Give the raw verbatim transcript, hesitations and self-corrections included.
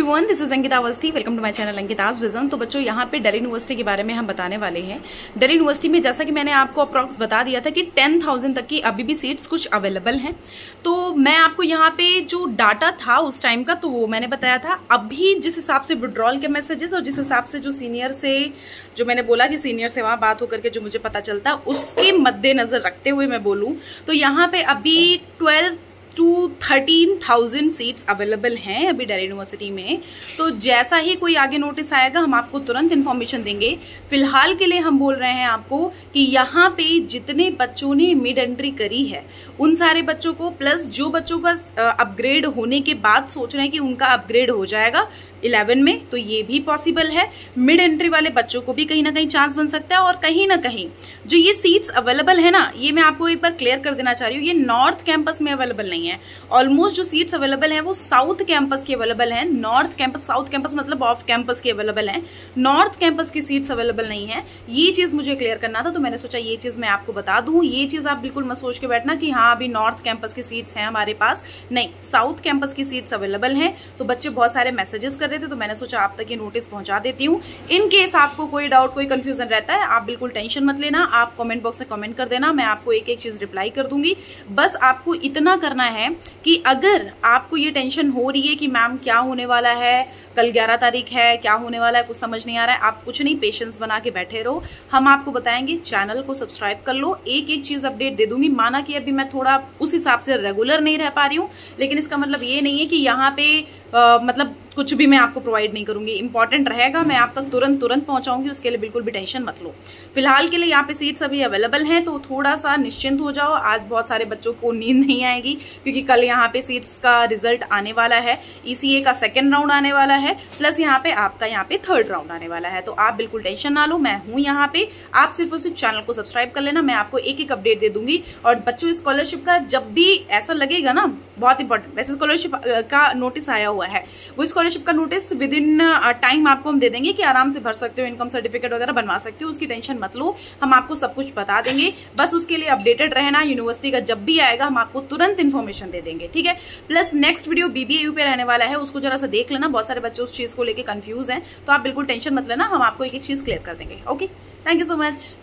Everyone, this is Ankita Awasthi. Welcome to my channel Ankita's vision. तो बच्चों, यहाँ पे दिल्ली यूनिवर्सिटी के बारे में हम बताने वाले हैं। दिल्ली यूनिवर्सिटी में जैसा कि मैंने आपको अप्रॉक्स बता दिया था कि टेन थाउजेंड तक की अभी भी सीट्स कुछ अवेलेबल हैं। तो मैं आपको यहाँ पे जो डाटा था उस टाइम का, तो वो मैंने बताया था। अभी जिस हिसाब से विड्रॉल के मैसेजेस और जिस हिसाब से जो सीनियर से जो मैंने बोला कि सीनियर से वहां बात होकर के जो मुझे पता चलता, उसके मद्देनजर रखते हुए मैं बोलूं तो यहाँ पे अभी twelve to thirteen thousand seats available हैं अभी दिल्ली यूनिवर्सिटी में। तो जैसा ही कोई आगे नोटिस आएगा हम आपको तुरंत इन्फॉर्मेशन देंगे। फिलहाल के लिए हम बोल रहे हैं आपको कि यहाँ पे जितने बच्चों ने मिड एंट्री करी है उन सारे बच्चों को, प्लस जो बच्चों का अपग्रेड होने के बाद सोच रहे हैं कि उनका अपग्रेड हो जाएगा इलेवन में, तो ये भी पॉसिबल है। मिड एंट्री वाले बच्चों को भी कहीं ना कहीं चांस बन सकता है। और कहीं ना कहीं जो ये सीट्स अवेलेबल है ना, ये मैं आपको एक बार क्लियर कर देना चाह रही हूँ, ये नॉर्थ कैंपस में अवेलेबल नहीं है। ऑलमोस्ट जो सीट्स अवेलेबल हैं वो साउथ कैंपस की अवेलेबल है। नॉर्थ कैंपस, साउथ कैंपस मतलब ऑफ कैंपस की अवेलेबल है। नॉर्थ कैंपस की सीट्स अवेलेबल नहीं है। ये चीज मुझे क्लियर करना था, तो मैंने सोचा ये चीज मैं आपको बता दूं। ये चीज आप बिल्कुल मत सोच के बैठना कि हाँ अभी नॉर्थ कैंपस की सीट्स हैं हमारे पास। नहीं, साउथ कैंपस की सीट्स अवेलेबल हैं। तो बच्चे बहुत सारे मैसेजेस कर रहे थे, तो मैंने सोचा आप तक ये नोटिस पहुंचा देती हूँ। इन केस आपको कोई डाउट, कोई कंफ्यूजन रहता है, आप बिल्कुल टेंशन मत लेना। आप कमेंट बॉक्स में कमेंट कर देना, मैं आपको एक एक चीज रिप्लाई कर दूंगी। बस आपको इतना करना है कि अगर आपको ये टेंशन हो रही है कि मैम क्या होने वाला है, कल ग्यारह तारीख है, क्या होने वाला है, कुछ समझ नहीं आ रहा है, आप कुछ नहीं, पेशेंस बना के बैठे रहो। हम आपको बताएंगे। चैनल को सब्सक्राइब कर लो, एक एक चीज अपडेट दे दूंगी। माना कि अभी मैं थोड़ा उस हिसाब से रेगुलर नहीं रह पा रही हूँ, लेकिन इसका मतलब ये नहीं है कि यहाँ पे आ, मतलब कुछ भी मैं आपको प्रोवाइड नहीं करूंगी। इंपॉर्टेंट रहेगा, मैं आप तक तुरंत तुरंत पहुंचाऊंगी, उसके लिए बिल्कुल भी टेंशन मत लो। फिलहाल के लिए यहाँ पे सीट्स अभी अवेलेबल हैं, तो थोड़ा सा निश्चिंत हो जाओ। आज बहुत सारे बच्चों को नींद नहीं आएगी क्योंकि कल यहाँ पे सीट्स का रिजल्ट आने वाला है। ईसीए का सेकेंड राउंड आने वाला है, प्लस यहाँ पे आपका यहाँ पे थर्ड राउंड आने वाला है। तो आप बिल्कुल टेंशन ना लो, मैं हूँ यहाँ पे। आप सिर्फ और सिर्फ चैनल को सब्सक्राइब कर लेना, मैं आपको एक एक अपडेट दे दूंगी। और बच्चों, स्कॉलरशिप का जब भी ऐसा लगेगा ना, बहुत इंपॉर्टेंट, वैसे स्कॉलरशिप का नोटिस आया हुआ है, वो स्कॉलरशिप का नोटिस विद इन टाइम आपको हम दे देंगे कि आराम से भर सकते हो, इनकम सर्टिफिकेट वगैरह बनवा सकते हो, उसकी टेंशन मत लो, हम आपको सब कुछ बता देंगे। बस उसके लिए अपडेटेड रहना। यूनिवर्सिटी का जब भी आएगा हम आपको तुरंत इन्फॉर्मेशन दे देंगे, ठीक है। प्लस नेक्स्ट वीडियो बीबीएयू पे रहने वाला है, उसको जरा सा देख लेना। बहुत सारे बच्चे उस चीज को लेकर कंफ्यूज हैं, तो आप बिल्कुल टेंशन मत लेना, हम आपको एक एक चीज क्लियर कर देंगे। Okay, thank you so much.